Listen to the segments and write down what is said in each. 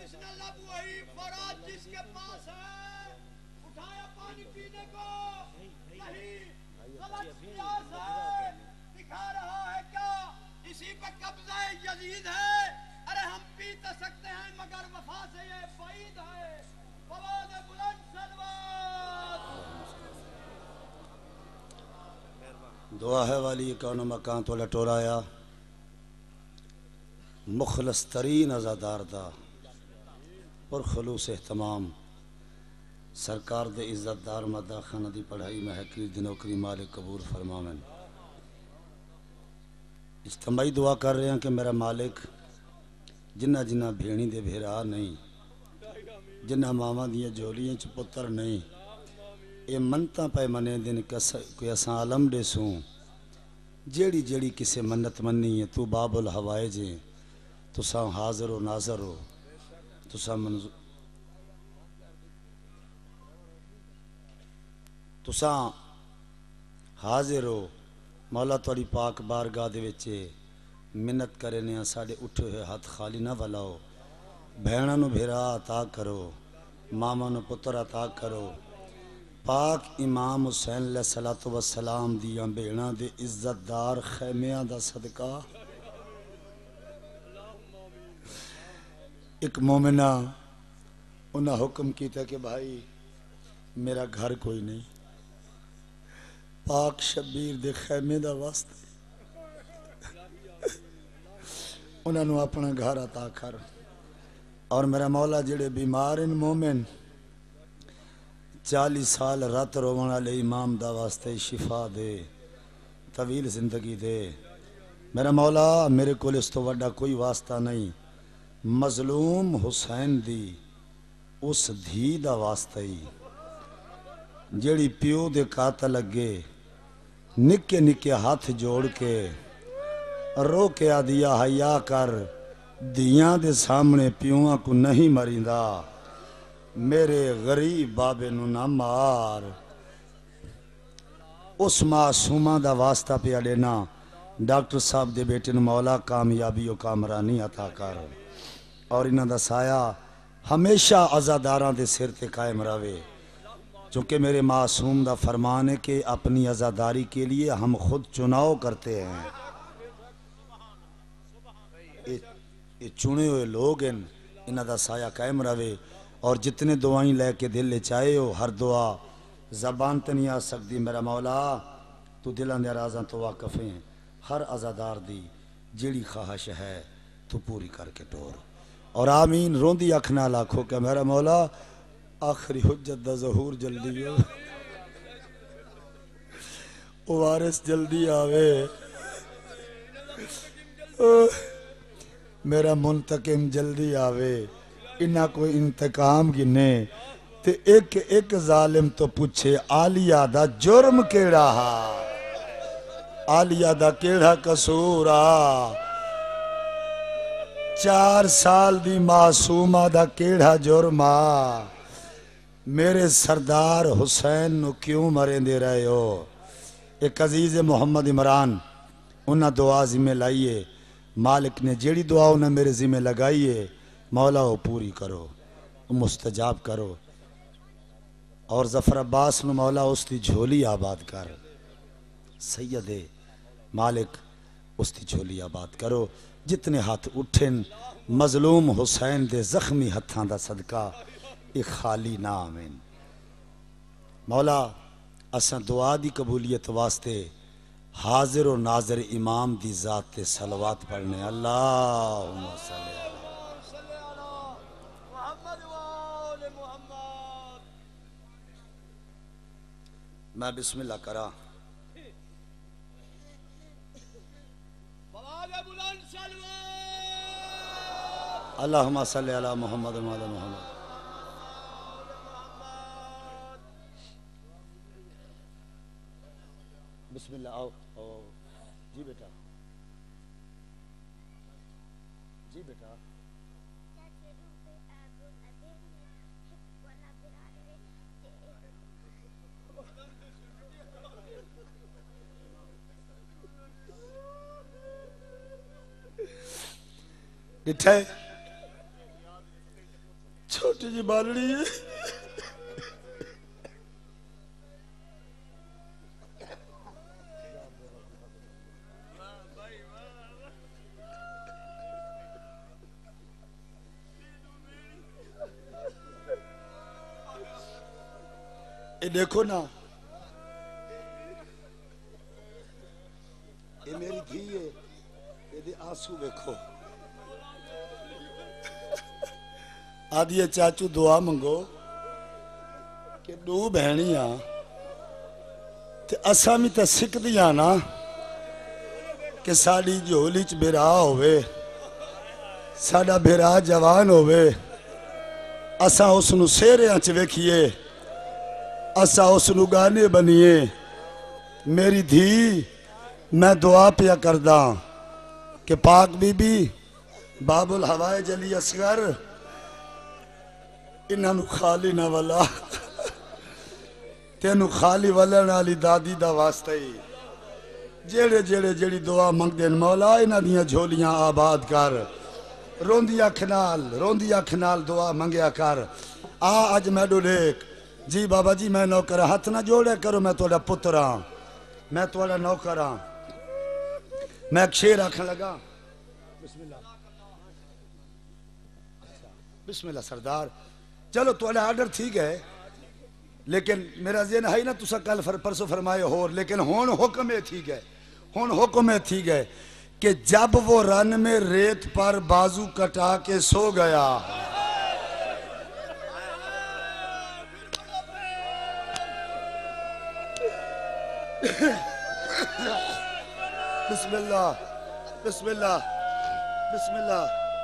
जिसने लब वही फौरात जिसके पास है, उठाया पानी पीने को नहीं, गलत कियास है, दिखा रहा है क्या इसी पे कब्जा यजीद है। अरे हम पी तो सकते हैं मगर वफा से ये बईद है। फवाद बुलंद सलवात। दुआ है वाली कौन मकान तो लटोराया मुखलस तरीन अज़ादार दा पुरखलूस एहतमाम सरकार दे इज्जतदार मदा खाना दी पढ़ाई में हकीर दी नौकरी मालिक कबूल फरमावन। इज्तमाई दुआ कर रहे हैं कि मेरा मालिक जिन्ना जिन्ना भेणी दे भेरा नहीं, जिन्ना मावा दियां झोलियां च पुत्र नहीं, ये मनता पे मने दिन कोई असा आलम देसूं जेड़ी जेड़ी किसे मन्नत मन्नी है तू बाबुल हवाए जे तुसा हाजिर हो नाजर हो तुसा हाजिर हो मौला थोड़ी पाक बारगाह दे विच मिन्नत करे ने साडे उठे हुए हाथ खाली ना वलाओ। भैणा नू भेरा अता करो, मामा नू पुत्र अता करो। पाक इमाम हुसैन अलैहिस्सलातु वस्सलाम दियां भेणा दे इज्जतदार खैमियां दा सदका एक मोमिना उन्हें हुक्म किया कि भाई मेरा घर कोई नहीं, पाक शबीर दे खैमे दा वास्ते उन्होंने अपना घर अता कर। और मेरा मौला जेड़े बीमार इन मोमिन 40 साल रात रोवन वाले इमाम दा वास्ते शिफा दे, तवील जिंदगी दे। मेरा मौला मेरे को इस तो वड्डा कोई वास्ता नहीं, मजलूम हुसैन दी उस धी दा वास्ता ही जेड़ी प्यो दे कातल अगे निके निके हाथ जोड़ के रो के आदिया हया कर दियां दे सामने प्योआ को नहीं मरिंदा, मेरे गरीब बाबे नू ना मार। उस मासूमा दा वास्ता पिया लेना डॉक्टर साहब दे बेटे नू मौला कामयाबी और कामरानी अता कर। और इन्हां दा साया हमेशा अज़ादारां दे सिर ते कायम रहे, चूँकि मेरे मासूम दा फरमान है कि अपनी अज़ादारी के लिए हम खुद चुनाव करते हैं। ये चुने हुए लोग हैं, इन्हां दा साया कायम रहे। और जितने दुआएं लैके दिल ले चाहे हो हर दुआ जबान तो नहीं आ सकती। मेरा मौला तू दिलों दे राज़ां तो वाकफ़ है, हर अज़ादार दी जिहड़ी ख्वाहिश है तू पूरी करके टोर। और आमीन रोंदी अख नाल आखो कि मेरा मौला आखिरी हुज्जत दा ज़हूर जल्दी हो, ओ वारिस जल्दी आवे, मेरा मुंतकिम जल्दी आवे। इन्ना कोई इंतकाम गिने ते एक एक जालिम तो पूछे आलिया दा जुर्म केड़ा हा, आलिया दा केड़ा कसूर आ, 4 साल दी मासूमा दा केड़ा जुर्म आ, मेरे सरदार हुसैन नु क्यों मरेंदे रहे हो। एक अजीज मोहम्मद इमरान उन्हें दुआ जिम्मे लाइए, मालिक ने जेड़ी दुआ उन्हें मेरे जिम्मे लगाई है मौला वो पूरी करो, मुस्तजाब करो। और जफर अब्बास नु मौला उसकी झोली आबाद कर, सैयदे मालिक उसकी झोली आबाद करो। जितने हाथ उठन मजलूम हुसैन दे जख्मी हत्थां दा सदका ये खाली ना आवेन। मौला असा दुआ दी कबूलियत वास्ते हाजिर और नाजिर इमाम दी जात ते सलवात पढ़ने। अल्लाहुम्मा सल्ली अला मुहम्मद व आले मुहम्मद। मैं बिस्मिल्लाह करा। फवाद बुलंद सलवात। अल्लाहुम्मा सल्ली अला मुहम्मद व आले मुहम्मद। बिस्मिल्लाह। आओ जी बेटा, जी बेटा। डिठे छोटी जी बालड़ी है। ये देखो ना, ये मेरी धी है, ये आंसू देखो। आदि चाचू दुआ मंगो कि दो बहनियां ते असा भी तो सिकदियां ना कि साड़ी झोली च बिरा होवे, साडा बिरा जवान होवे, असा उसनू सेहरियां च वेखिए, असा उसनू गाने बनीए। मेरी धी मैं दुआ पिया करदा कि पाक बीबी बाबुल हवाए जली असगर इन्हां खाली ना वाला, तेनू खाली वलन वाली दादी दा वास्ता ही जेड़े जेड़े जेड़ी दुआ मंगदे मौला इन्हां दियां झोलियां आबाद कर। रोंदी अख नाल दुआ मंगया कर। आ अज मैडो देख जी बाबा जी मैं नौकर हाथ ना जोड़े करो, मैं थोड़ा पुत्र हाँ, मैं थोड़ा नौकर हाँ। मैं एक शेर आखन लगा, बिस्मिल्लाह बिस्मिल्लाह सरदार। चलो थोड़ा आर्डर ठीक है, लेकिन मेरा जेन है ना तुसा कल परसों फरमाए होर, लेकिन हुन हुक्म है ठीक है, हुन हुक्म है ठीक है कि जब वो रन में रेत पर बाजू कटा के सो गया, बिस्मिल्लाह बिस्मिल्लाह बिस्मिल्लाह,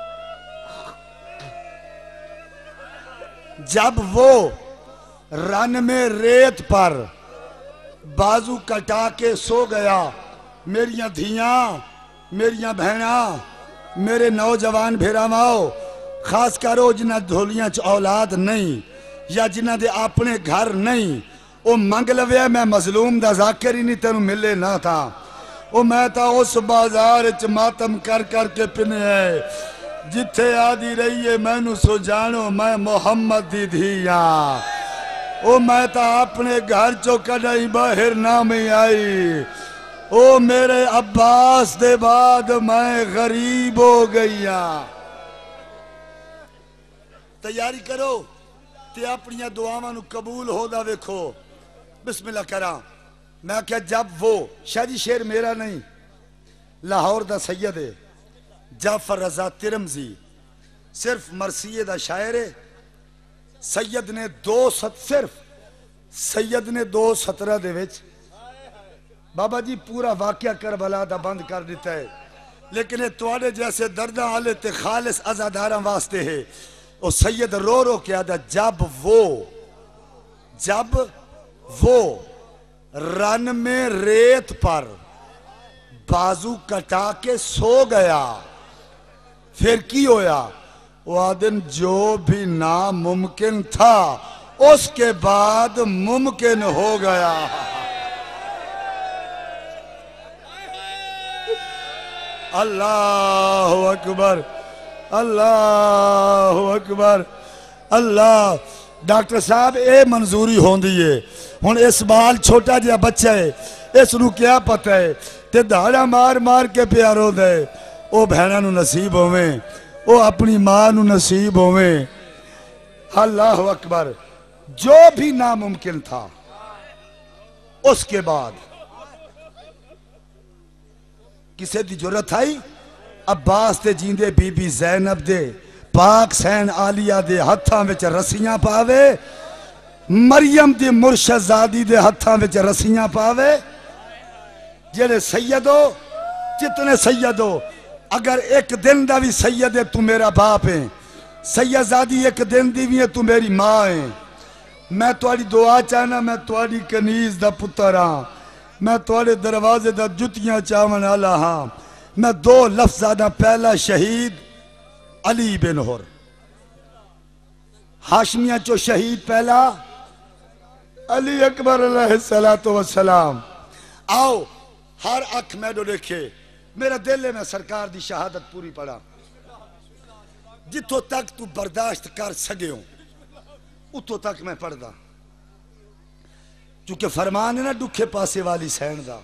जब वो रन में रेत पर बाजू कटा के सो गया, मेरिया धियां मेरिया बहना मेरे नौजवान भेरावाओ, खास करो जिन्हें ढोलियां च औलाद नहीं या जिन्हें दे अपने घर नहीं, वो मंग लवे मैं मजलूम दा जाकिर ही नहीं तेन मिले ना था। वो मैं तो उस बाजार च मातम कर कर के पिने है जिथे आदि रही है मैनू सो जानो मैं मोहम्मद दी धिया। ओ मैं तो अपने घर चो कदई बाहर ना में आई, ओ मेरे अब्बास दे बाद मैं गरीब हो गई। तैयारी करो ते अपनी दुआवां नू कबूल होदा वेखो। बिस्मिल्लाह करा। मैं क्या जब वो शायद शेर मेरा नहीं, लाहौर दा सैयद है जाफर रजा तिरमजी, सिर्फ मरसिए दा शायर है। सैयद ने सिर्फ सैयद ने 2:17 दे विच बाबा जी पूरा वाकया करबला दा बंद कर दिता है, लेकिन ये तुहाडे जैसे दर्दा वाले ते खालिस अज़ादारां वास्ते है। वो सैयद रो रो के आदा जब वो रन में रेत पर बाजू कटा के सो गया, फिर की होया? वो आदिन जो भी नामुमकिन था उसके बाद मुमकिन हो गया। अल्लाहु अकबर अल्लाहु अकबर अल्लाह। डॉक्टर साहब ये मंजूरी होंदी है। हुण इस बाल छोटा जिहा बच्चा है, इसनू क्या पता है ते दाड़ा मार मार के प्यार होंदा है। वो भैणा नू नसीब होवे, वो अपनी मां नू नसीब होवे। अल्लाहु अकबर। जो भी नामुमकिन था उसके बाद किसे दी जरूरत आई? अब्बास दे जींदे बीबी जैनब दे पाक सैन आलिया दे हत्थां विच रस्सियां पावे, मरियम दी मुर्शदादी दे हत्थां विच रस्सियां पावे। जेड़े सैयद हो, जितने सैयद हो, अगर एक दिन दा भी सैयद है तू मेरा बाप है, सैयदादी एक दिन दी भी है तू मेरी मां है। मैं तुहाडी दुआ चाहना, मैं तुहाडी कनीज दा पुत्र हाँ, मैं तुहाडे दरवाजे दा जुतियां चावन वाला हाँ। मैं 2 लफ्ज़ां दा पहला शहीद अली बिन हुर, हाशमिया चो शहीद पहला अली अकबर अलैहिस्सलातु वस्सलाम। आओ हर अख मैडो देखे, मेरा दिल है मैं सरकार दी शहादत पूरी पढ़ा जिथों तक तू बर्दाश्त कर सके हो। उतों तक मैं पढ़दा, चूंकि फरमान है ना दुखे पासे वाली सैन दा,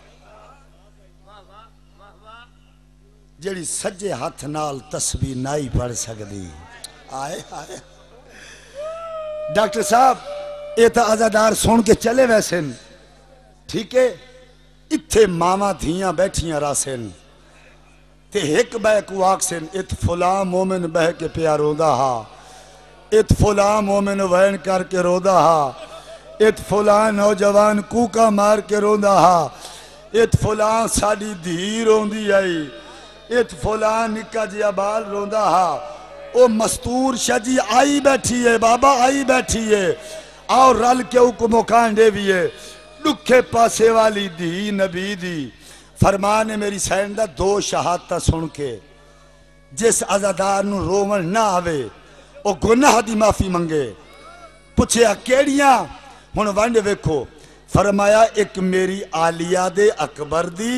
जेड़ी सज्जे हाथ नाल तस्बीह नहीं पढ़ सकती। आए आए डॉक्टर साहब ये तो आजादार सुन के चले वैसे, ठीक है, इत्थे मावा धियां बैठियां रासन ते एक बह को आखसन इत फुला मोमिन बह के पिया रोंदा हा, इत फुला मोमिन वैन करके रोंदा हा, इत फुला नौजवान कूका मार के रोंदा हा, इत फुला साडी धी रोंदी आई, इत फुला निका जिया बाल रोंदा हा। ओ मस्तूर शजी आई बैठी है, बाबा आई बैठी है, आओ रल के हुक्म कांडे भी है, दुखे पासे वाली धी नबी दी। फरमान है मेरी सैन दा दो शहादत सुन के जिस अजादार नू रोवन ना आवे ओ गुनाह दी माफी मंगे। पुछया केड़ियां, हुण वंड वेखो। फरमाया एक मेरी आलिया दे अकबर दी,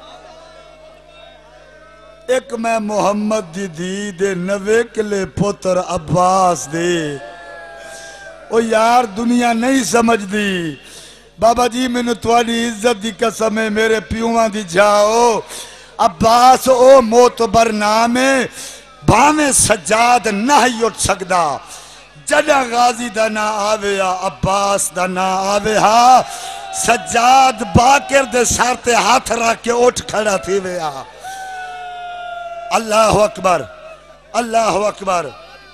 एक मैं मोहम्मद दी दी दे नवे किले पुत्र अब्बास दे। ओ यार दुनिया नहीं समझदी बाबा जी, मैनू तुहाडी इज्जत दी कसम है, मेरे प्यूआं दी जाओ। अब्बास ओ मोतबर नाम है, भावें सज्जाद नहीं उठ सकदा, जड़ा गाजी दा ना आवे या अब्बास दा ना आवे हा, सज्जाद बाकर दे सर ते हाथ रख के उठ खड़ा थी वे। अल्लाह अकबर, अल्लाह अकबर।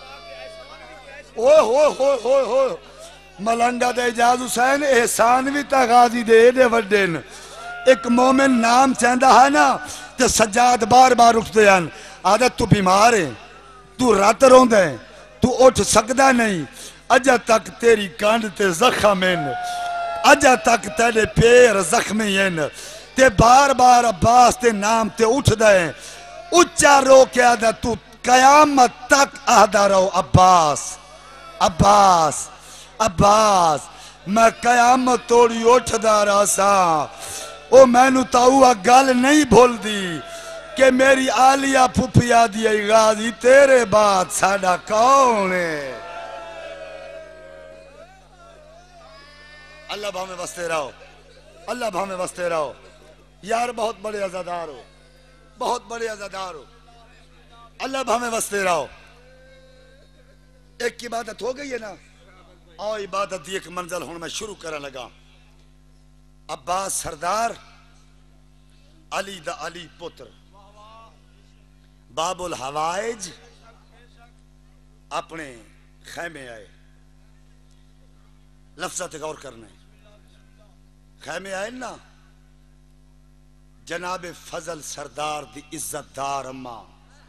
ओ हो मलंगा दे इजाज हुसैन एहसान भी ता गाजी दे दे वड्डे न। एक मोमिन नाम चाहता है ना ते सज्जाद बार बार उठते हैं, आदत तू बीमार है, तू रात रोंदा है, तू उठ सकदा नहीं, अजा तक तेरी कंड ते जख्म हैं, अजा तक तेरे पैर जख्मी हैं, ते बार बार अब्बास ते नाम ते उठदा है, उच्चा रो के आदा तू कयामत तक आहदा रहो अब्बास अब्बास अब्बास। मैं कयामत तोड़ी उठदा रहा सा। ओ मैनू ताऊ गल नहीं भूलदी कि मेरी आलिया फुफिया दी गाजी तेरे बाद साडा कौन है। अल्लाह भावे वसते रहो, अल्लाह भावे वसते रहो यार, बहुत बड़े अज़ादार हो, बहुत बड़े अज़ादार हो, अल्लाह भावे वसते रहो। एक इबादत हो गई है ना, और इबादत की एक मंजिल हुण मैं शुरू करने लगा। अब्बास सरदार अली दा अली पुत्र बाबुल हवाइज अपने खैमे आए। लफ्ज़ ते गौर करना है, खैमे आए ना, जनाबे फजल सरदार दी इज्जतदार अम्मा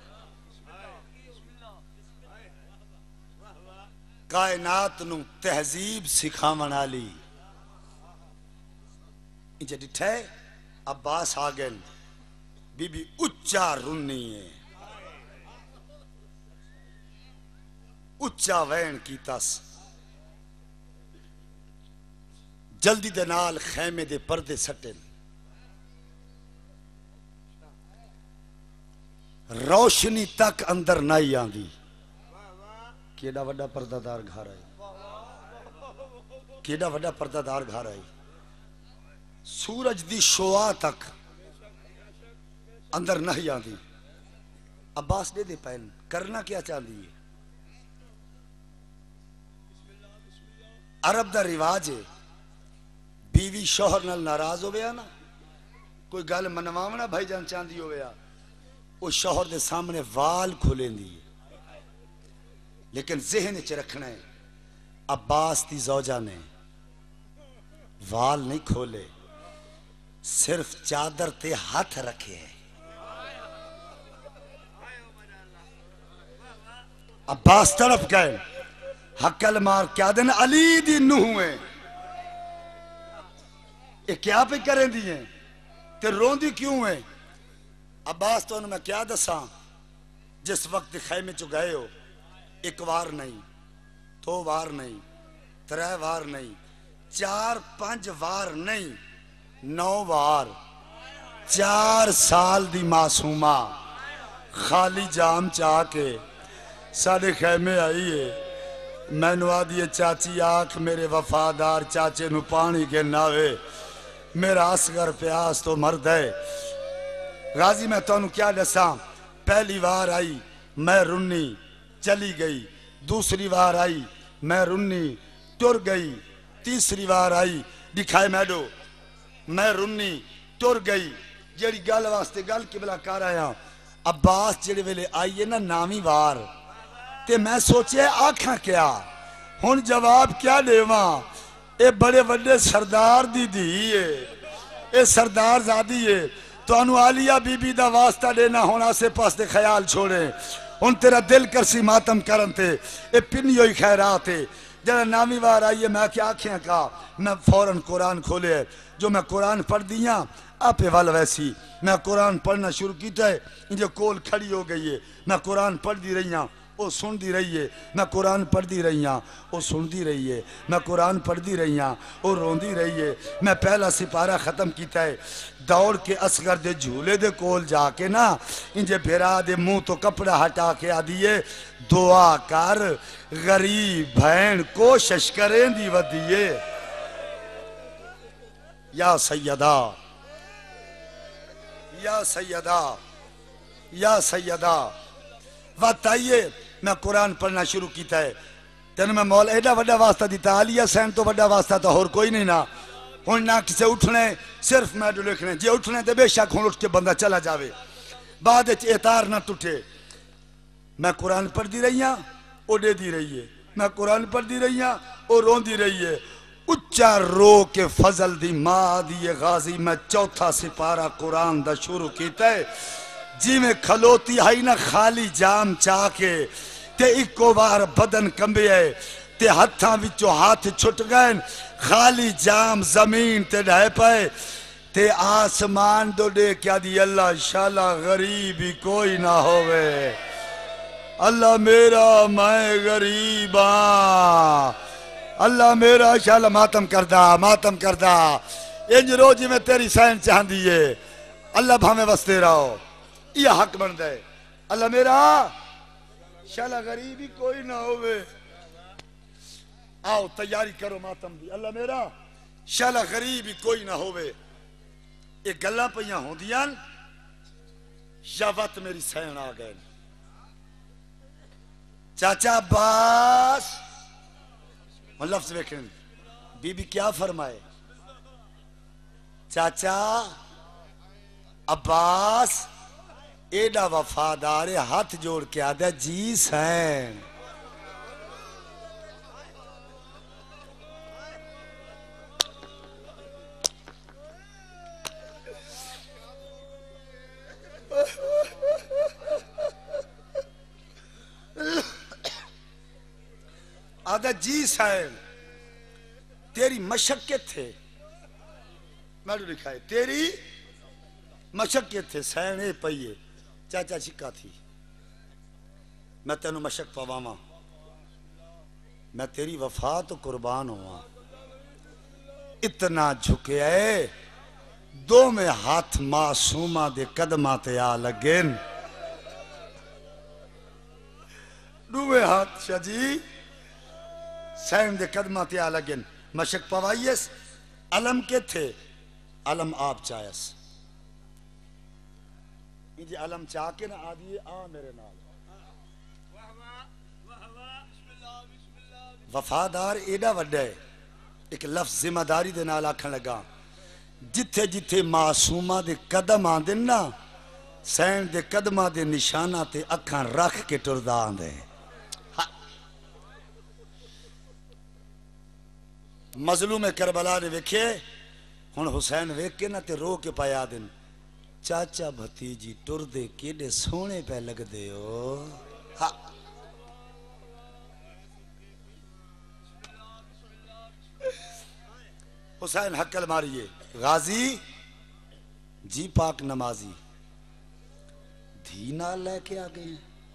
कायनात नू तहजीब सिखावन वाली इंज डिठे अब्बास आ गए। बीबी उच्चा रुन्नी है, उच्चा वैन कीता, जल्दी दे नाल खैमे दे पर्दे सटे, रोशनी तक अंदर नहीं आंदी। केड़ा वड्डा पर्दादार घर है, केड़ा वड्डा पर्दादार घर है। सूरज दी शोआ तक अंदर नहीं आती। अब्बास दे पैन करना क्या चाहती है। अरब दा रिवाज है, बीवी शोहर नाल नाराज हो गया ना, कोई गल मनवावना भाईजान चाहती हो गया, वो शोहर दे सामने वाल खुलेंदी है, लेकिन जहन च रखना है अब्बास दी जौजा ने वाल नहीं खोले, सिर्फ चादर ते हाथ रखे है। अब्बास तरफ गए, हक्कल मार क्या दिन अली दी नूह है, ये क्या पे करें दी है ते रोंदी क्यों है। अब्बास तो मैं क्या दसा, जिस वक्त खैमे चो गए हो, एक बार नहीं, दो बार नहीं, त्रै बार नहीं, 4-5 बार नहीं, 9 बार, 4 साल दी मासूमा खाली जाम चाह के साढ़े खैमे आई है। मैनू आदि चाची आख मेरे वफादार चाचे नू पानी के नावे मेरा असगर प्यास तो मरद है। गाजी मैं तुहानू क्या दसा, पहली बार आई मैं रुन्नी चली गई, दूसरी बार आई मैं रुन्नी टुर गई, तीसरी बार आई दिखाए मैडो मैं रुन्नी टुर गई। जेड़ी गल वास्ते गल किबला कर आया, अब्बास जेड़े वेले आई है ना नावी वार, ते मैं सोचे आखा क्या हुन जवाब क्या देवा। ये बड़े बड़े सरदार दी धी है, ये सरदार जादी है। तुहानू आलिया बीबी दा वास्ता देना हुन आसे पास दे ख्याल छोड़े। हुन तेरा दिल करसी मातम करन ते ये पिनियो ही खैरात है। जरा नावी बार आई है मैं क्या आखियां का, मैं फौरन कुरान खोले जो मैं कुरान पढ़ दिया आपे वाल वैसी मैं कुरान पढ़ना शुरू किया है। इंजे कोल खड़ी हो गई है, मैं कुरान पढ़ती रही हाँ वो सुनती रही है, मैं कुरान पढ़ती रही हाँ वो सुनती रही है, मैं कुरान पढ़ती रही हाँ वो रोंदी रही है। मैं पहला सिपारा ख़त्म किया है, दौड़ के असगर दे झूले दे कोल जाके ना इंजे फिरा दे मुंह तो कपड़ा हटा के आ दिए दुआ कर गरीब भैन कोशिश करें दी वधिए। या सैयदा या सैयदा या सैयदा वक्त आइए मैं कुरान पढ़ना शुरू किया है। तेन मैं मौला एडा वड्डा वास्ता दिता, आलिया सैन तो वड्डा वास्ता तो होर कोई नहीं ना। हुण ना किसे उठने सिर्फ मैं लिखने, जे उठने तो बेशक हुण उठ के बंदा चला जावे, बाद एतार ना टुटे। मैं कुरान पढ़ती रही हाँ वो देती रही है, मैं कुरान पढ़ती रही हाँ वो रोंदी रही है। उच्चा रो के फजल दी मां दी गाजी मैं चौथा सिपारा कुरान दा शुरू किया है। जिमें खलोती आई ना खाली जाम चा के ते इको बार बदन कंबे ते हथा विचों हाथ छुट गए, खाली जाम जमीन ते ढह पे ते आसमान दो दे क्या दी अल्लाह शाला गरीब ही कोई ना होवे। अल्लाह मेरा मैं गरीब हाँ, अल्लाह मेरा शाला मातम करदा इंज रोज में तेरी सैन चाहती है। अल्लाह भावे वसते रहो यह हक बनता है। अल्लाह मेरा शाला गरीब ही कोई ना होवे। आओ तैयारी करो मातम दी, अल्लाह मेरा शाला गरीब ही कोई ना होवे। ये गल्लां पईयां होंदियां या वत मेरी सैन आ गए। चाचा अब्बास लफ्ज वेखन बीबी क्या फरमाए, चाचा अब्बास एडा वफादार हाथ जोड़ के आदा जी सैन। आदा जी सैन तेरी मशक्कत थे, मैं लिखा है तेरी मशक्कत थे सैन ए पईए। चाचा छिक्का थी मैं तेनू मशक पवावा, मैं तेरी वफा तो कुर्बान हुआ। इतना झुके दो में हाथ मासूमा दे कदमा ते आ लगे, दुए हाथ शाजी सैन दे कदमा ते आ लगे। मशक पवाइयस अलम के थे, अलम आप चायस इंजे अलम चाह के ना आदि आ मेरे नाल। वफादार एडा वड्डा है, एक लफ्ज जिम्मेदारी दे नाल आखन लगा, जिथे जिथे मासूमा दे कदम आंदे ना सैन दे कदमा दे निशाना ते अखां रख के टुरदा आंदे। मजलूम करबला ने वेखे हुण हुसैन वेख के ना ते रो के पाया दिन, चाचा भतीजी टुरदे केडे सोहने पे लगदे हो। हाँ हुसैन हक्कल मारिए गाजी जी पाक नमाजी धी नाल लेके आ गए।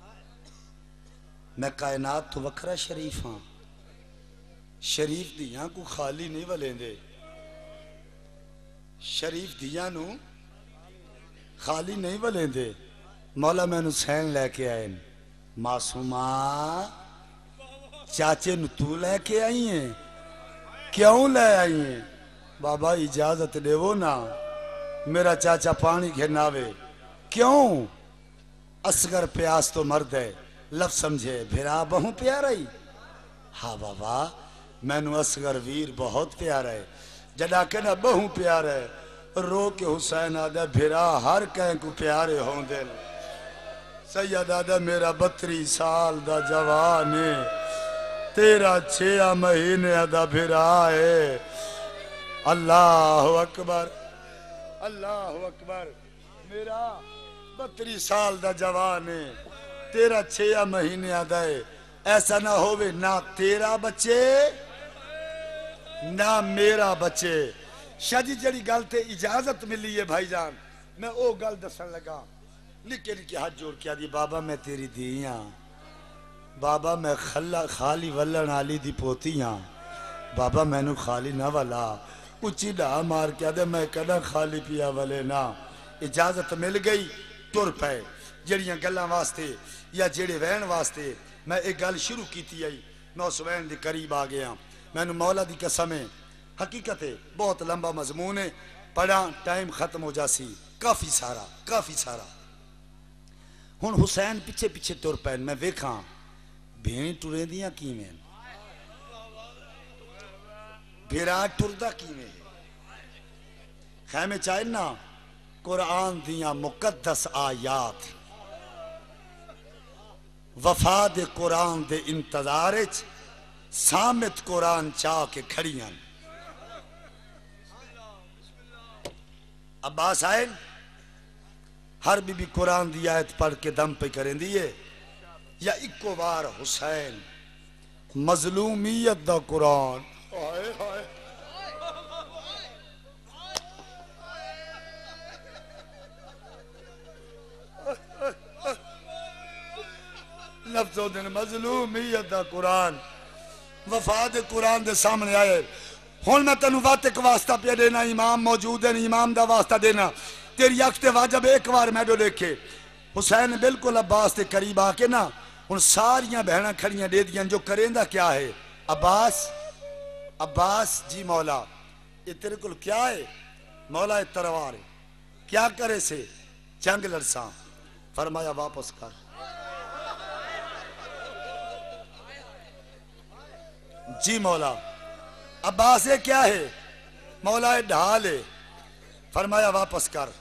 मैं कायनात तो वखरा शरीफ हाँ, शरीफ दियां को खाली नहीं वलेंदे, शरीफ दियां नू खाली नहीं वलेंदे। मौला मैनू सैन लैके आए मासूमा चाचे नु तू लेके आई है? क्यों ले आई है? बाबा इजाजत देवो ना, मेरा चाचा पानी घेनावे। क्यों? असगर प्यास तो मर्द है, लफ समझे भिरा बहु प्यारा ही। हाँ बाबा, मैनू असगर वीर बहुत प्यारा है। जदा के ना बहु प्यारा है, रो के हुसैन आदा भिरा हर कह को प्यारे होंदे। सैयद आदा मेरा 32 साल दा जवान है, तेरा 6 महीने आदा भिरा है। अल्लाह अकबर, अल्लाह अकबर। मेरा 32 साल दा जवान है, तेरा 6 महीने आदा है। ऐसा ना होवे ना तेरा बच्चे ना मेरा बच्चे। शादी जड़ी गल ते इजाजत मिली है भाईजान, मैं वो गल दसन लगा। निके निके हाथ जोड़ के आदि बाबा मैं तेरी धी हाँ, बाबा मैं खाली वल्लन आली दी पोती हाँ, बाबा मैनू खाली ना वाला। उची डा मार के आदे मैं कदा खाली पिया वाले ना। इजाजत मिल गई, तुर पे। जड़ियां गल्लां वास्ते या जेड़े वहन वास्ते मैं एक गल शुरू की आई, मैं उस वहन के करीब आ गया। मैनू मौला दी कसम है, हकीकत है, बहुत लंबा मजमून है, पढ़ा टाइम खत्म हो जासी। काफी सारा, काफी सारा। हुण हुसैन पिछे पिछे तुर पैन, मैं वेखा भेड़ टुरे दियां किवें, भेड़ा टुरदा किवें। खैमे चाहे ना कुरान दियां मुकद्दस आयात वफा दे कुरान दे इंतजार च सामित कुरान चाह के खड़ियां। अब्बास आए, हर बीबी कुरान दी आयत पढ़ के दम पे करेंदी है, या इको बार हुसैन मजलूमियत दा कुरान। हाय हाय लफ्जों दिन मजलूमियत दा कुरान वफा दे कुरान दे सामने आए। हुण मैं तेनू वात एक वास्ता पे देना, इमाम मौजूद है, इमाम दा वास्ता देना। तेरी अख ते वाजब एक बार मैडो देखे। हुसैन बिल्कुल अब्बास के करीब आके ना हुण सारियां बहना खड़ियां दे दियां, जो करेंदा क्या है? अब्बास, अब्बास जी मौला ये तेरे को क्या है? मौला ये तलवार है, क्या करे से? जंग लड़सा। फरमाया वापस कर। जी मौला। अब्बास ये क्या है? मौला ये ढाल है। फरमाया वापस कर।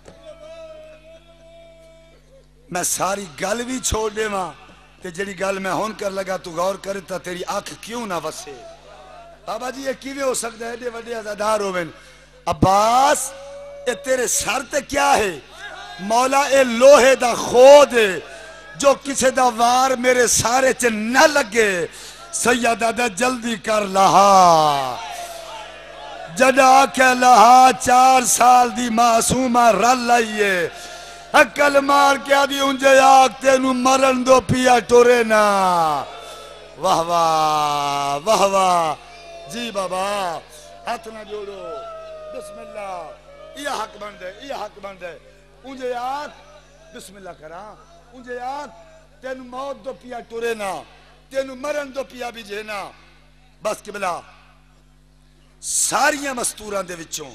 मैं सारी गल भी छोड़ देवा ते जेड़ी गल मैं हुन कर लगा तू गौर करे तो तेरी अख क्यों ना वसे। बाबा जी ये किवें हो सकता है? एडे वड्डे अज़ादार होवेन। अब्बास ये तेरे सर ते क्या है? मौला ये लोहे दा खोद है, जो किसी दा वार मेरे सारे च न लगे। सैयदा दा जल्दी कर लहा। जदा के लहा 4 साल दी मासूमा रल आई है। अकल मार के आदि उंजे आग तेनू मरन दो पिया टोरे ना। वाह वाह वाह वाह। जी बाबा हाथ ना जोड़ो, बिस्मिल्लाह। यह हक बंद है, यह हक बंद है। उंजे आग बिस्मिल्लाह करा। उंजे आग तेनू मौत दो पिया टोरे ना, तेनू मरन दो पिया भी जेना। बस किबला सारियां मस्तूरां दे विचों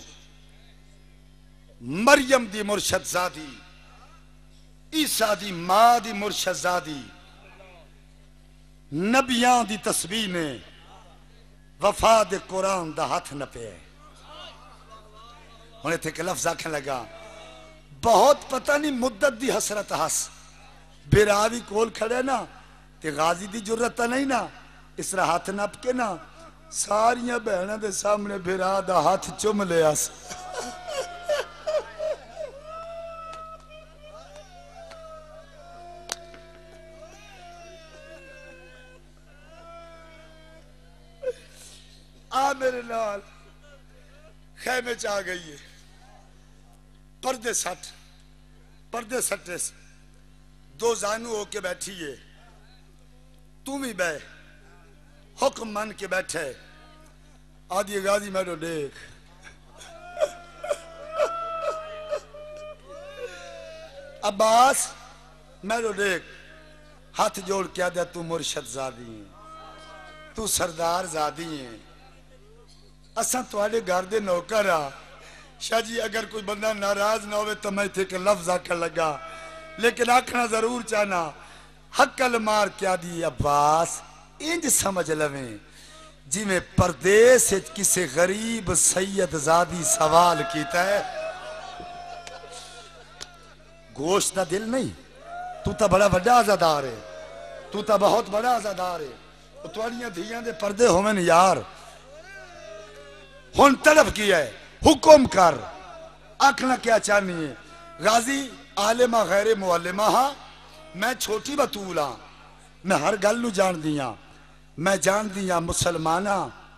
मरियम दी मुर्शदजादी, ईसा दी मां दी मुर्शदजादी, नबियां दी तस्बीह ने वफा दे कुरान दा हाथ नपे। हुण इत्थे एक लफ्ज़ आखन लगा, बहुत पता नहीं मुद्दत दी हसरत हस। बिरावी कोल खड़े ना ते गाजी दी जुर्रत नहीं ना, इस तरह हाथ नप के ना सारियां बहना दे सामने बिरा दा हाथ चुम लिया। आ मेरे नाल खैमे च आ गई है। पर्दे सट्टे दो जानू होके बैठी है। तू भी बह, हुक्म मन के बैठे। आदि गाजी मैडो देख। अब्बास मैडो देख, हाथ जोड़ के आदे तू मुर्शदजादी है। तू सरदार जादी है, असा तुहाडे घर दे नौकर आ। शाह जी अगर कोई बंदा नाराज ना हो तो मैं इत्थे एक लफ्ज आखन लगा, लेकिन आखना जरूर चाहना, हक्कल मार क्या दी अब्बास इंज समझ लवे जिमें परदेस किसी गरीब सैयद जादी सवाल कीता है। गोश्त का दिल नहीं, तू तो बड़ा बड़ा आजादार है, तू तो बहुत बड़ा आजादार है। तुहाड़ियां धियां दे पर्दे होवन यार, हुन तड़फ की है, हुक्म कर, आखना क्या चाहनी है। गाजी आलिमा गैर मुअल्लिमा हा, मैं छोटी बतूल हाँ, मैं हर गल नूं जानदी हां, मैं जानदी हां मुसलमाना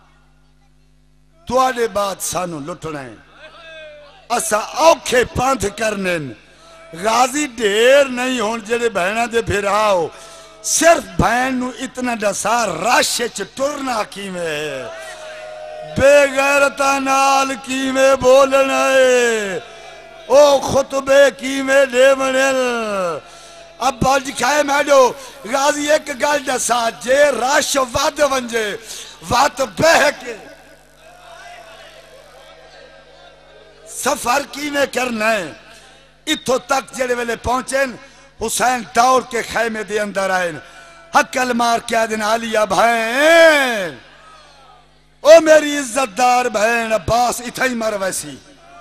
तुहाडे बाद सानू लुटना है, असा औखे पंथ करने। गाजी ढेर नहीं होन जेड़े बहना दे फिर आओ, सिर्फ बहन नू इतना दसा रश च टुरना किवें, बेगैरता नाल किवें बोलना है, ओ खुतबे किवें देवणे। अब बज खाए मैडो गाजी एक गल दसा, जे रश वध वंजे वत बह के सफर किवें करना है। इथों तक जेड़े वेले पहुंचे हुसैन दौड़ के खैमे दे अंदर आए, हक्कल मार क्या दिन आलिया बहन, ओ मेरी इज्जतदार बहन अब्बास इथा ही मर वैसी,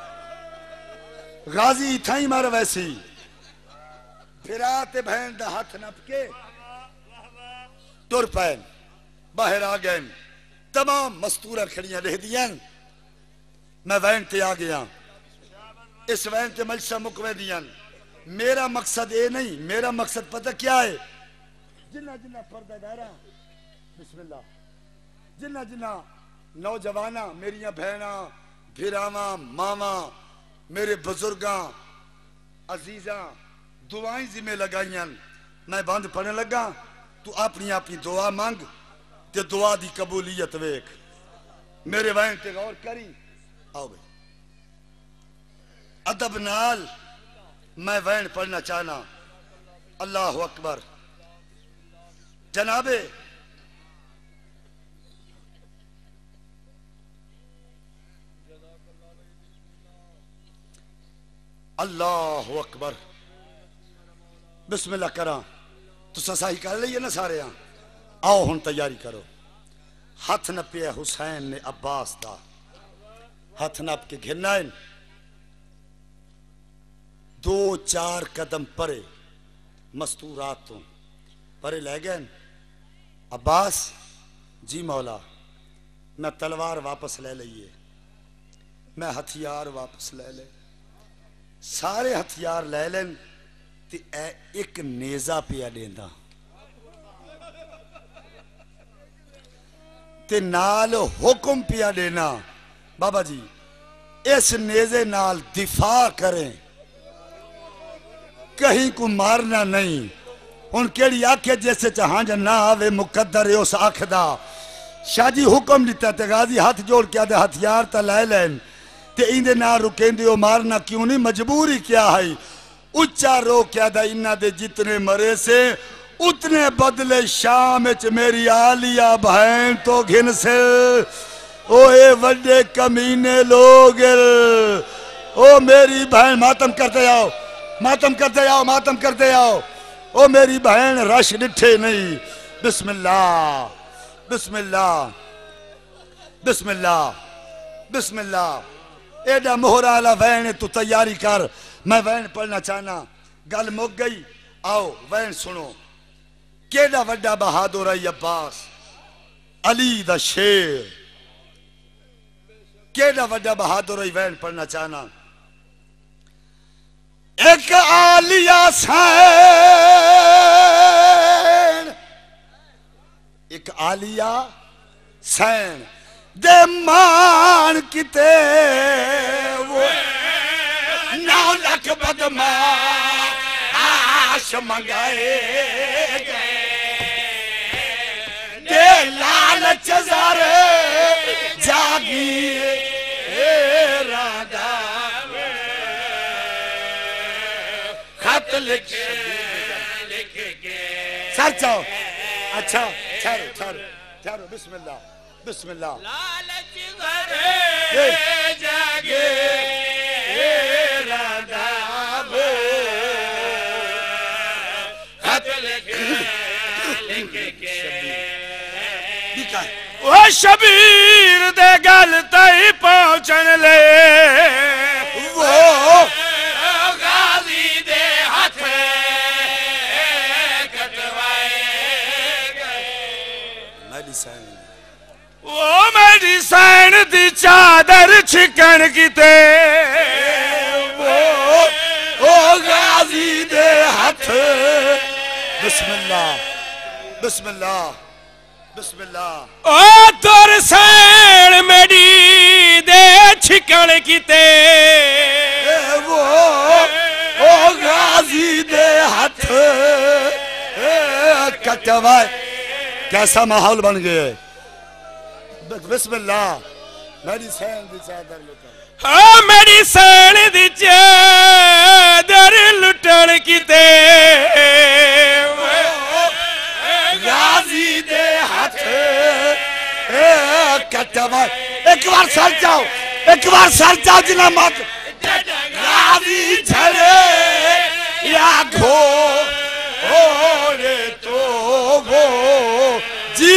गाजी इथा ही मर वैसी। फिराते बहन दा हाथ नप के तुर पैन बाहर आ गए, तमाम मस्तूरा खड़ियां लिख दियां, मैं वैन ते आ गया, इस वैन ते मजसा मुकवे दियां। मेरा मकसद ये नहीं, मेरा मकसद पता क्या है, जिन्ना जिन्ना पर्दा दायरा बिस्मिल्लाह, जिन्ना जिन्ना नौजवाना मेरिया बहना भिरावा मावा मेरे बुजुर्गां अजीजा दुआएं जिम्मे लगाइयां, मैं बंद पढ़ने लगा, तू अपनी अपनी दुआ मंग ते दुआ दी कबूलियत वेख। मेरे वैन ते गौर करी, आओ भाई अदब नाल मैं वैन पढ़ना चाहना। अल्लाह अकबर। जनाबे अल्लाह अकबर, बिस्मिल्लाह करा, तुसा सही कर लीए ना सारे, आओ हुन तैयारी करो। हथ नपिया हुसैन ने अब्बास दा, हथ नप के घिरना, दो चार कदम परे मस्तूरात तो परे ले गए। अब्बास जी मौला, मैं तलवार वापस ले लीए, मैं हथियार वापस ले ले, सारे हथियार ले लेन ते एक नेजा पिया देंदा ते नाल हुक्म पिया देना, बाबा जी इस नेजे नाल दिफा करें, कहीं को मारना नहीं। हुन केड़ी आखे जैसे चाह ना आवे मुकद्दर है उस आख दा। शाह जी हुक्म दिता ते गाजी हाथ जोड़ के आदे हथियार तो लै लैन ते इंदे ना रुकेंदे ओ मारना क्यों नहीं, मजबूरी क्या है। उच्चा रो क्या दा, इन्ना दे जितने मरे से उतने बदले शाम च मेरी आलिया बहन तो घिन से। ओ ए वड्डे कमीने लोग, ओ मेरी बहन मातम करते आओ, मातम करते आओ, मातम करते आओ। ओ मेरी बहन रश डिठे नहीं। बिस्मिल्लाह बिस्मिल्लाह बिस्मिल्लाह बिस्मिल्लाह। एडा मोहरा वाला वैन तू तैयारी कर, मैं वैन पढ़ना चाहना। गल मुक गई, आओ वैन सुनो। केडा वड्डा बहादुर है अब्बास, अली दा शेर, केडा वड्डा बहादुर है। वैन पढ़ना चाहना। एक आलिया सैन, एक आलिया सैन दे मान किते वो 9 लाख बदमाश मंगाए गए, दे लालच ज़ारे जागी राधा खत लिख के सर चाओ। अच्छा ठहरो ठहरो ठहरो बिस्मिल्लाह बिस्मिल्लाह लालच घरे जागे राधाबो खत लिख के ओ शबीर दे गल तई पहुंचन ले वो गाजी दे हाथ कटवाए गए मेडिसिन ओ मेडिसिन दी चादर छिकन किते वो गाजी दे हाथ बिस्मिल्लाह बिस्मिल्लाह बिस्मिल्लाह ओ तुर सैन मेरी दे छिकन किते वो गाजी दे हाथ कटवाए कैसा माहौल बन गया बिस्मिल्लाह मेरी सैन दी चादर लुटन ओ मेरी सैन दी चादर लुटन किते गाजी दे हाथ कटवा एक बार सर जाओ जिना मत गाजी झड़े या घो रे तो वो जी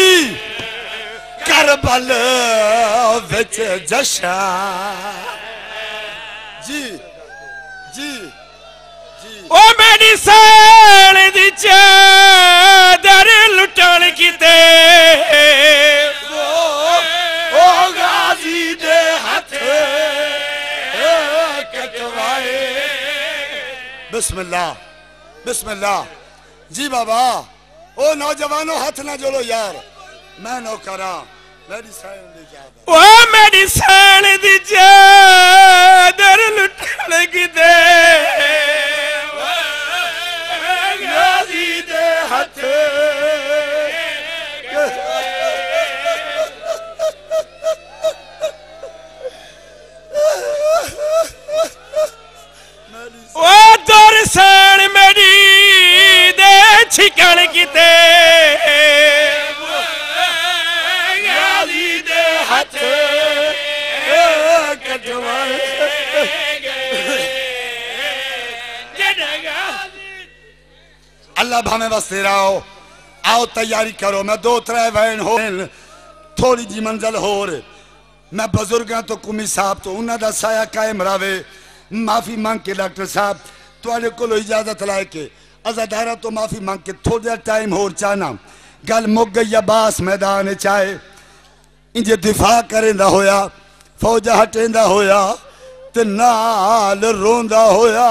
करबल विच जशा जी जी जी ओ मेरी सैन दी चादर लुटन किते ओ गाजी दे हाथ कटवाए बिस्मिल्लाह बिस्मिल्लाह जी बाबा ओ नौजवानों हाथ ना जोड़ो यार मैं नौकरा मेरी सैन दी चादर ओ मेरी सैन दी चादर लुटन किते गाजी दे हाथ ओ तुर सैन मेरी दे छिकन किते गाजी दे हाथ कटवाए अल्लाह भावे वस्ते रहो आओ तैयारी करो मैं 2-3 वैन हो थोड़ी जी मंजिल होर मैं बुजुर्गों तो कुमी साहब तो उन्हों का साया कायम रहे माफी मांग के डॉक्टर साहब थोड़े को इजाजत लै के अजादारा तो माफी मांग के थोड़ा टाइम होर चाहना गल मुक गई अब्बास मैदान चाहे इंजे दिफा करेंदा होया फौजा हटेंदा होया ते नाल रोंदा होया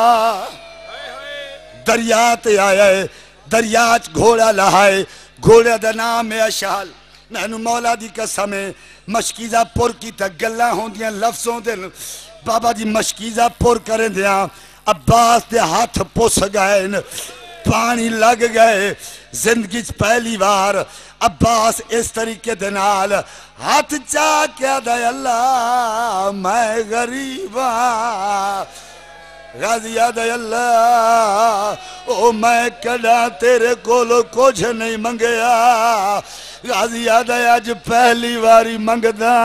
दरिया ते आया है दरिया च घोड़ा लहाए घोड़े दा नाम है अशाल मैनू मौला दी कसम है मशकीजा पुर की तक गल्लां होंदियां लफ्जों दे बाबा जी मशकीजा पुर करें दिया अब्बास दे हाथ पुस गए पानी लग गए जिंदगी च पहली बार अब्बास इस तरीके दे नाल हाथ चा क्या दे अल्लाह मैं गरीब गाजिया दे अल्लाह ओ मैं कदा तेरे कोलो कुछ नहीं मंगया गाजिया दे अज पहली बारी मंगदा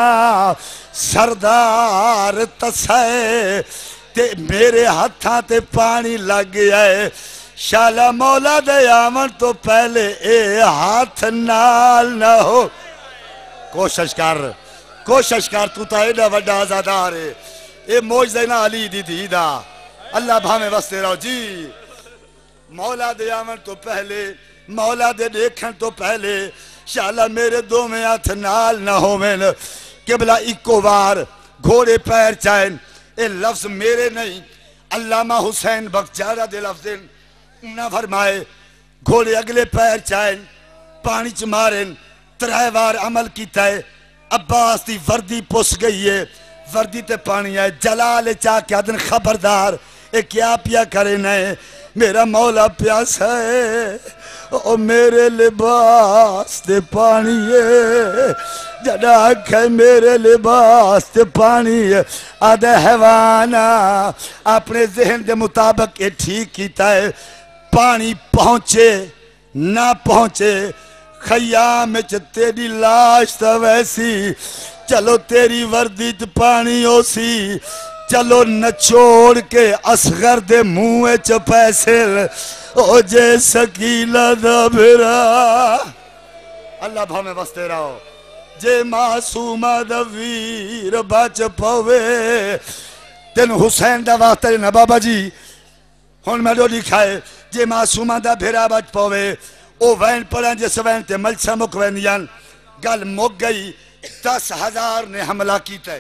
सरदार तसाए ते मेरे हाथां ते पानी लग गया है शाला मौला दे आवन तो पहले ए हाथ नाल ना हो कोशिश कर तू तो एडा वड्डा आजादार है ए मौजदे ना अली दी दीदा अल्लाह भावे वस्ते रहो जी मौला दे आवन तो पहले मौला दे देखन तो पहले शाला मेरे दोवें हाथ नाल ना होवेन किबला इको बार घोड़े पैर चैन ए लफ्ज मेरे नहीं अल्लामा हुसैन बख्तियारा दे लफ्ज ना फरमाए घोड़े अगले पैर चैन पानी च मारे 3 बार अमल किया है अब्बास की वर्दी पुस गई है वर्दी ते पानी है जलाल चा के आदन खबरदार ये क्या पिया करे नए मेरा मौला प्यासा है ओ मेरे लिबास ते पानी है जड़ा आखे मेरे लिबास ते पानी है आदे हैवाना अपने जहन के मुताबिक ये ठीक किया है पानी पहुंचे ना पहुंचे खयाम च तेरी लाश तो वैसी, चलो तेरी वर्दी च पानी ओसी, चलो नचोड़ के असगर दे मुंह च पैसे ओ जे शकीला दा भेरा। अल्लाह भावे वसते रहो। जे मासूमा दा वीर बच पवे, तेन हुसैन दा वास्ते ना बाबा जी हुन मैं लिखाए, जे मासूमा दा भेरा बच पवे ओ वैन पड़ा जिस वैन ते मलसा मुक वेंदियां, गल मुक गई। 10,000 ने हमला किया,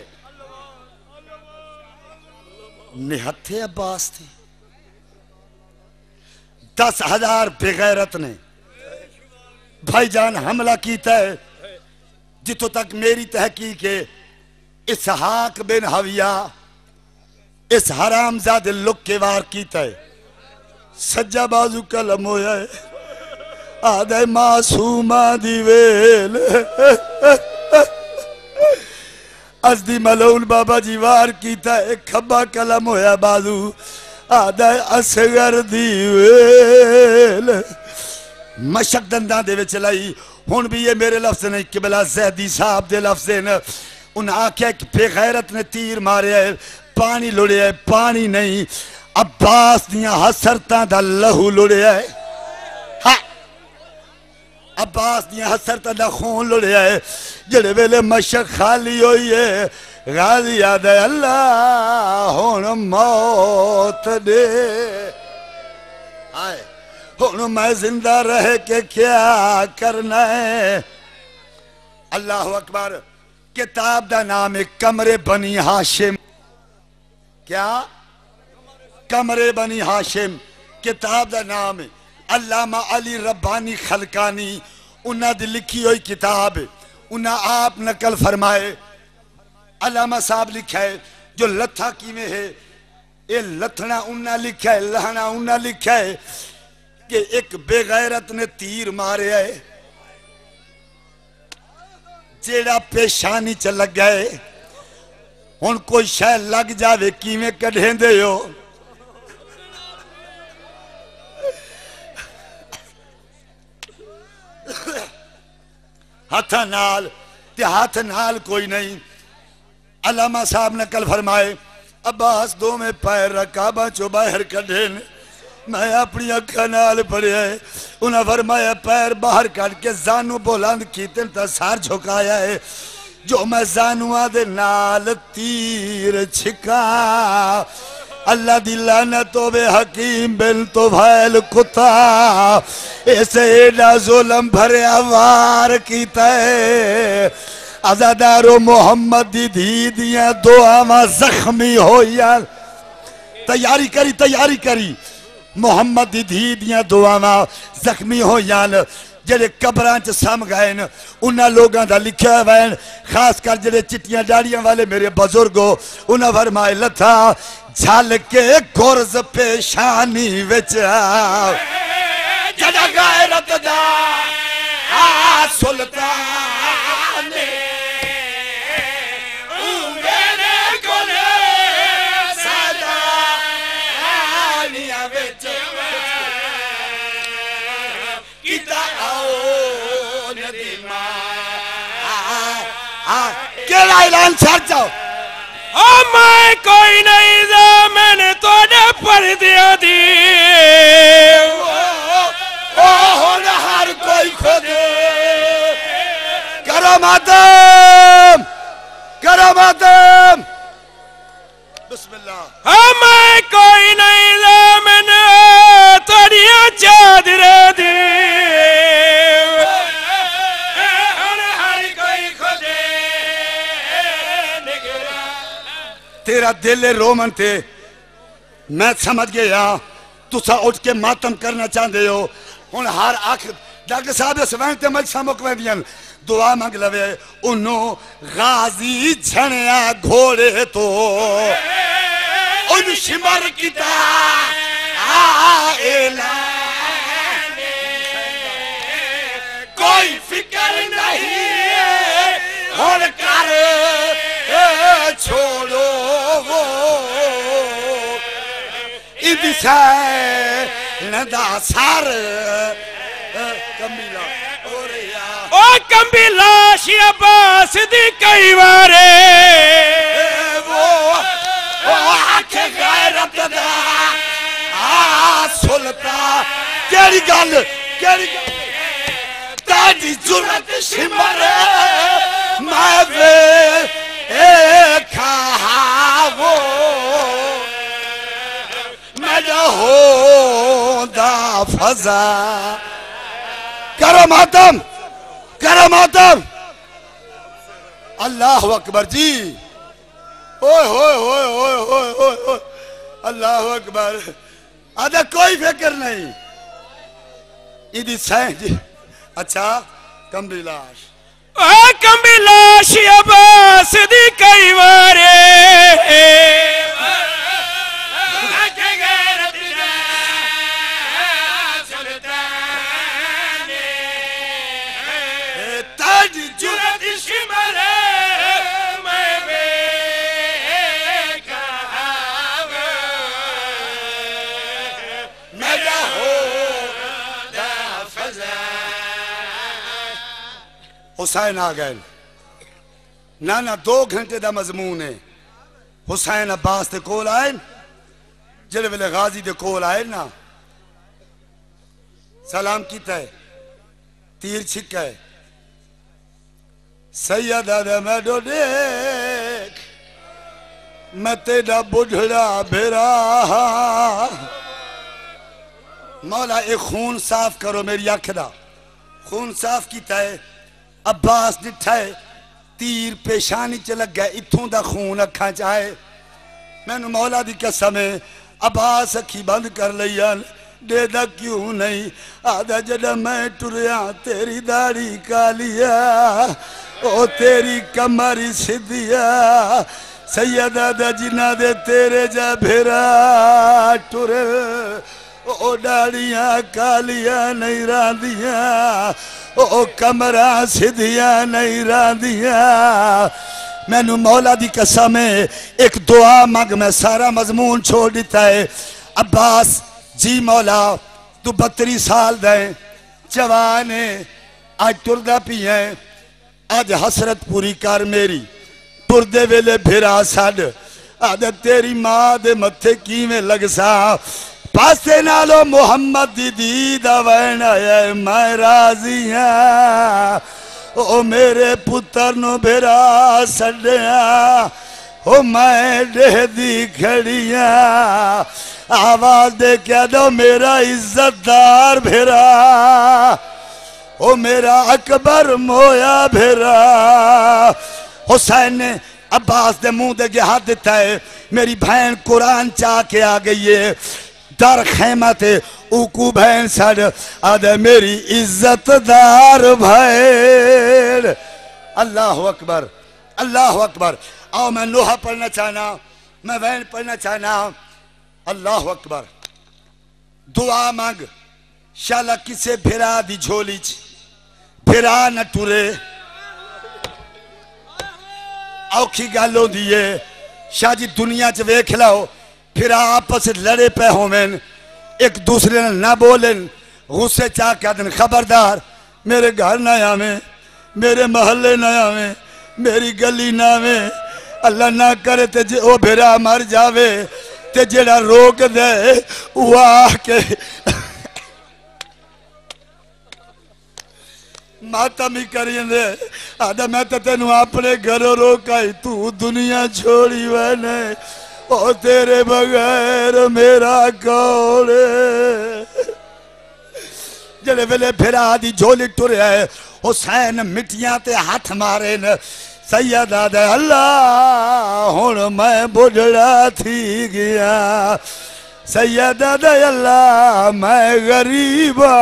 निहत्थे अब्बास थे। 10,000 बेगैरत ने भाईजान हमला किया है। जितों तक मेरी तहकीक है, इसहाक बिन हविया इस हरामजादे लुक के वार किया है। सज्जा बाजू कलम होया है, आदे मासूमा दी वेल असदी मलून बाबा जी वार किया है। खब्बा कलम होया बाजू, आदे असगर दी वेल मशक दंदा दे विच लाई। हुण भी ये मेरे लफ्ज नहीं, किबला ज़ैदी साहब दे लफ्ज ने। उन्हें आख्या कि बेगैरत ने तीर मारे है, पानी लुड़िया है, पानी नहीं अब्बास दियां हसरतां दा लहू लुड़िया है। हाँ, अब्बास दियां हसरतां दा खून लुड़िया है। जेड़े वेले मशक खाली हुई है, गाजी याद है अल्लाह हुण मौत दे आए, हुण मैं जिंदा रह के क्या करना है। अल्लाह अकबर। किताब का नाम है कमरे बनी हाशिम। क्या? कमरे बनी हाशिम किताब का नाम है। अल्लामा अली रब्बानी खलकानी उन्हें दी लिखी हुई किताब, उन्हें आप नकल फरमाए। अल्लामा साहब लिखा है जो लथा किमें है, ये लथना उन्हें लिखा है, लहना उन्हें लिखा है कि एक बेगैरत ने तीर मारे है, जेड़ा पेशानी च लग गए। हुण कोई शह लग जावे किवें कढेंदे हो? हाथ नाल ते हाथ नाल कोई नहीं। अल्लामा साहब ने कल फरमाए, अब्बास दो में पैर रकाबा चो बाहर कढे, मैं अपनी अखा नाल पढ़िया है। उन्हें फरमाया पैर बाहर कट के जानू बुलंद कीते तो सर झुकाया है, जो मैं जानूआ दे नाल तीर छिका। अल्लाह दी लानत होवे हकीम बिन तुफैल कुत्ता, ऐसे एडा जुल्म भरिया वार कीता है। अज़ादारो मोहम्मद दी धी दियां दुआवां जख्मी होइयां। तैयारी करी, तैयारी करी। मोहम्मद दी धी दियां दुआवां जख्मी होइयां। जेड़े कबरां च सम गए न उन्हां लोगां दा लिखिया हुआ, खास कर जेड़े चिट्टियां दाड़ियां वाले मेरे बुजुर्गो, उन्हां फरमाए लथा झल के गुरज पेशानी विच जड़ा गैरत दा सुल्तान मेरे कोले सदानिया विच किता आओ नदीमा। केड़ा ऐलान छड़ जाओ। ओ मैं कोई नहीं जा, मैंने तोड़े पर दिया दी। ओ हुण हर कोई खुद करो मातम, करो मातम। बिस्मिल्लाह। ओ मैं कोई नहीं जा, मैंने तोड़िया चादर दी। तेरा दिल रोमन थे, मैं समझ गया तुसा उठ के मातम करना चाहते हो। हुण हर अख डॉक्टर साहब इस वैन ते मलसा मुक वेंदियां, दुआ मंग लवे उन्नो गाजी झणिया घोड़े तो उन शिमर किता ऐलान, कोई फिक्र नहीं हुण कर छोड़ो वो इंसान दा सर कमीला और कंबी लाश अब्बास दी कई बारे वो आखे गैरत दा सुलता केड़ी गल ताजी जुरत सिमर मैं वे वो मैं हो दा फजा करो मातम अल्लाह अकबर जी ओए होए होए होए होए होए अल्लाह अकबर आधा कोई फिक्र नहीं इदी सह जी अच्छा कंबी लाश कंबी लाश अब्बास दी कई बारे हुसैन आ गए ना 2 घंटे का मजमून है हुसैन अब्बास के कोल आए जिस वेले गाजी के कोल आए ना सलाम किया तीर छिका है सैयदा मैं देख मैं तेरा बुढ़ड़ा बेरा मौला एक खून साफ करो मेरी अख दा खून साफ किया है अब्बास डिठा है तीर पेशानी च लगा इथों दा खून अखा च आए मैनू मौला दी कसम है अब्बास अखी बंद कर लिया देदा क्यों नहीं आदा जदा मैं टुरया तेरी दाढ़ी कालिया ओ तेरी कमरी सिद्धिया सैयदा दा जिन्ना दे तेरे जा भेरा टुरे ओ डाड़िया कालिया नहीं रांदिया ओ कमरा सिद्धिया नहीं रांदिया मैनू मौला दी कसम है एक दुआ मंग मैं सारा मजमून छोड़ दिता है अब्बास जी मौला तू 32 साल दे जवान है आज तुरदा पी है आज हसरत पूरी कर मेरी तुरदे वेले फिरा छड़ आज तेरी मां दे मथे किवें लगसा पासे नालो मुहम्मद दी दीद वैन आया मैं राजी हाँ ओ मेरे पुत्र नु भेरा छड़िया ओ मैं डेहदी खड़िया आवाज दे क्या दो मेरा इज्जतदार भेरा ओ मेरा अकबर मोया भेरा हुसैन ने अब्बास दे मुंह दे के हाथ दिता है मेरी बहन कुरान चाह के आ गई है दर खेमा थे उकू बहन सड़ आदे मेरी इज्जतदार भैन अल्लाह अकबर आओ मैं लोहा पढ़ना चाहना मैं बहन पढ़ना चाहना अल्लाह अकबर दुआ मांग शाला किसे फिरा दी झोली च फिरा न टुरे औखी गल होंदी है शाह जी दुनिया च वेख लो फिर आपस लड़े पे होवेन एक दूसरे ने ना बोलेन गुस्से चाह के दिन खबरदार मेरे घर ना आवे मेरे महल्ले ना आवे मेरी गली ना आवे अल्लाह ना करे ते जे ओ भेरा मर जावे ते जेड़ा रोक दे वो आके मातम ही करिए आदा मैं तो तेन अपने घरों रोकाई तू दुनिया छोड़ी वैने ओ तेरे बगैर मेरा कौन जड़े वेले फिरा दी झोली टुरया है हुसैन मिट्टियां ते हाथ मारे न सैयदा दे अल्लाह हुण मैं बुढ़ड़ा थी गया सैयदा दे अल्लाह मैं गरीबा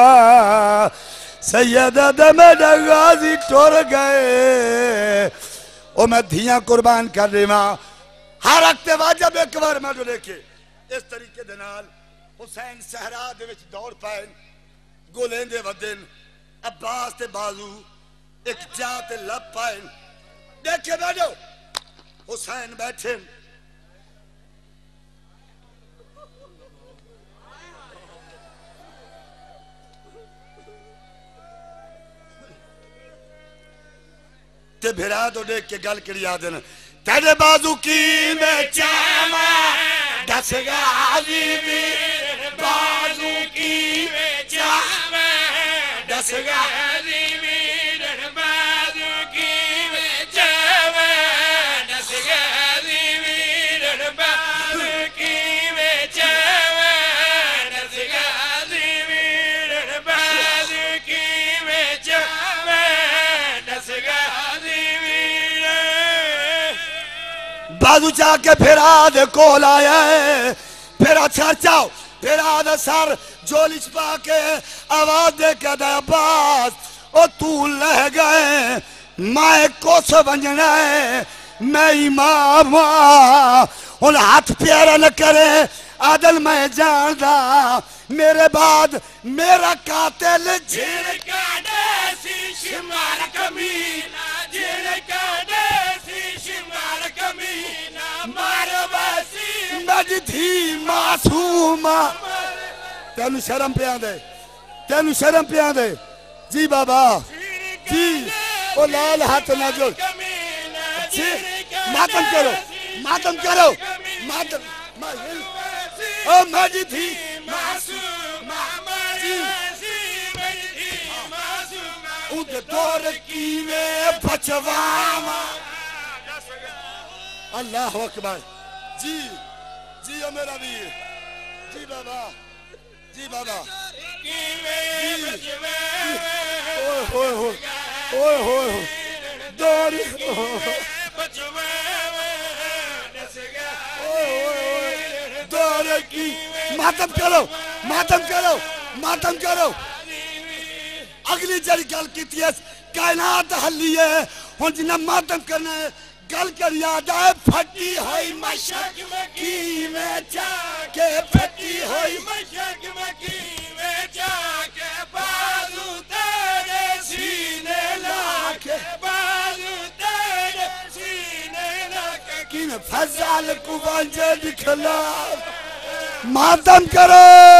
सैयदा दे मेरा गाजी टुर गए ओ मैं धियां कुर्बान कर रहा हर वक्त वाजब एक बार मैं देखे इस तरीके दे नाल हुसैन सहरा दे विच दौड़ पाए गोलेंदे वदन अब्बास ते बाजू एक जा ते लप पाए देखे बैठो हुसैन बैठे ते फिरा तो देख के गल करी आदन तेरे बाजू की में चामा दस गाजी वीर बाजू की में चामा दस गाजी वीर बाजू की में चामा दस गाजी वीर बाजू की में चामा दस गाजी वीर बाजू की में चामा दस गाजी वीर बाजू जाके फिर आधे कोल आया है फिर अच्छा चाओ फिर आधा सर जोली छपा के आवाज दे के दे अब्बास ओ तू लह गए मैं कोस बंजना है मैं इमाम उन हाथ प्यारा न करे आदल मैं जानदा मेरे बाद मेरा कातिल झिड़का देसी शिमार कमीना झिड़का देसी शिमार कमीना मारो बसी मज थी मासूमा तेनु शर्म पे आंदे तेनु शर्म पे आंदे जी बाबा जी ओ लाल हाथ ना जोड़ जी मातम करो मातम करो मातम ओ मज थी मासूमा उद दौर की में बचवामा अल्लाह अकबर जी जी ओ मेरा वीर जी बाबा ओए होए ओए होए दौर दौर की मातम करो मातम करो मातम करो अगली जड़ी गल की कायनात हल्ली है हुन जिन्ना मातम करना है गल कर याद आए फटी हुई मशक की में जाके फटी हुई मशक की में जाके बाजू तेरे सीने लाके बाजू तेरे सीने लाके कि फजल को वंजे दिखला मातम करो